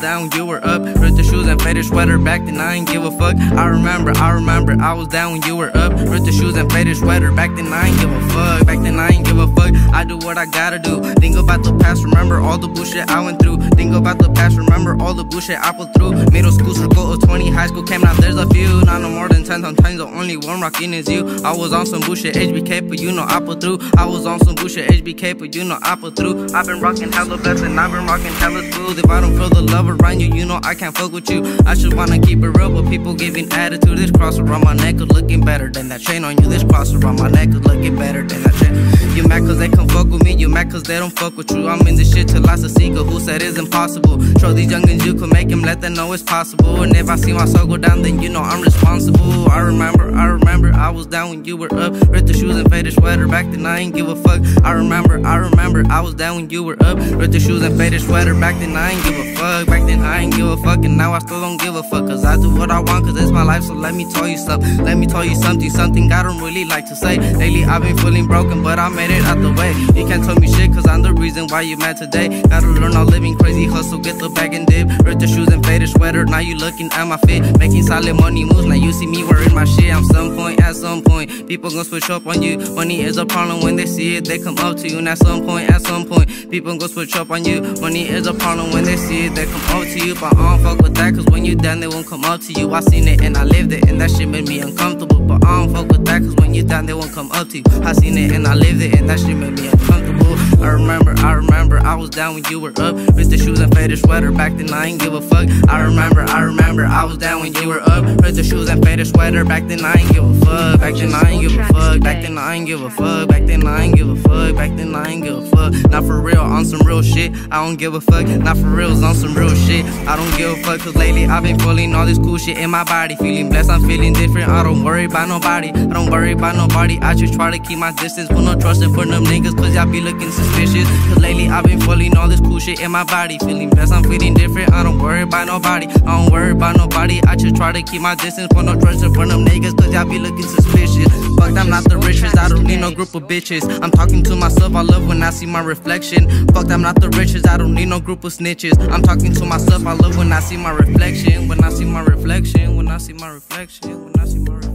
down when you were up. Ripped the shoes and faded sweater, back then I ain't give a fuck. I remember, I was down when you were up. Ripped the shoes and faded sweater, back then I ain't give a fuck. Back then I ain't give a fuck. I do what I gotta do. Think about the past, remember all the bullshit I went through. Think about the past, remember all the bullshit I put through. Middle school circle of 20, high school came out, there's a few. Not no more than 10, sometimes the only one rocking is you. I was on some bullshit HBK, but you know I put through. I was on some bullshit HBK, but you know I put through. I've been rocking hella best and I've been rocking hella smooth. If I don't feel the love around you, you know I can't fuck with you. I should wanna keep it real, but people giving attitude. This cross around my neck is looking better than that chain on you. This cross around my neck is looking better than that chain. You mad cause they come fuck with me, you mad cause they don't fuck with you. I'm in this shit till I succeed, who said it's impossible. Show these youngins you could make them, let them know it's possible. And if I see my soul go down, then you know I'm responsible. I remember, I was down when you were up. Ripped the shoes and faded sweater, back then I ain't give a fuck. I remember, I was down when you were up. Ripped the shoes and faded sweater, back then I ain't give a fuck. Back then I ain't give a fuck, and now I still don't give a fuck. Cause I do what I want, cause it's my life, so let me tell you something. Let me tell you something I don't really like to say. Lately I've been feeling broken, but I made it out the way. You can't tell me shit, cause I'm the reason why you mad today. Gotta learn all living crazy, hustle, get the bag and dip. Ripped the shoes and faded sweater, now you looking at my fit. Making solid money moves, now you see me wearing my shit. At some point, people gon' switch up on you. Money is a problem when they see it, they come up to you. And at some point, people gon' switch up on you. Money is a problem when they see it, they come up to you. But I don't fuck with that, cause when you down, they won't come up to you. I seen it and I lived it, and that shit made me uncomfortable. But I don't fuck with that, cause when you down, they won't come up to you. I seen it and I lived it, and that shit made me uncomfortable. I remember, I was down when you were up. Ripped the shoes and faded sweater, back then I ain't give a fuck. I remember, I was down when you were up. Ripped the shoes and faded sweater, back then I ain't give a fuck. Back then I ain't give a fuck. Back then I ain't give a fuck. Back then I ain't give a fuck. Back then I ain't give a fuck. Not for real, on some real shit, I don't give a fuck. Not for real, on some real shit, I don't give a fuck. Cause lately I've been feeling all this cool shit in my body. Feeling blessed, I'm feeling different. I don't worry about nobody, I don't worry about nobody. I just try to keep my distance, put no trust in for them niggas, cause y'all be looking suspicious. Cause lately I've been feeling all this cool shit in my body. Feeling blessed, I'm feeling different. I don't worry about nobody, I don't worry about nobody. I just try to keep my distance, put no trust in for them niggas, cause y'all be looking suspicious. Fuck, I'm not the richest, I don't need no group of bitches. I'm talking to myself, I love when I see my reflection. Fuck, I'm not the richest, I don't need no group of snitches. I'm talking to myself, I love when I see my reflection. When I see my reflection, when I see my reflection, when I see my reflection.